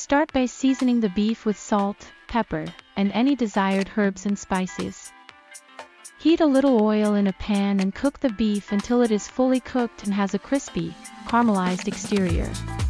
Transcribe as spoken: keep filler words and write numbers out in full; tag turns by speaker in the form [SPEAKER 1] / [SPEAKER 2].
[SPEAKER 1] Start by seasoning the beef with salt, pepper, and any desired herbs and spices. Heat a little oil in a pan and cook the beef until it is fully cooked and has a crispy, caramelized exterior.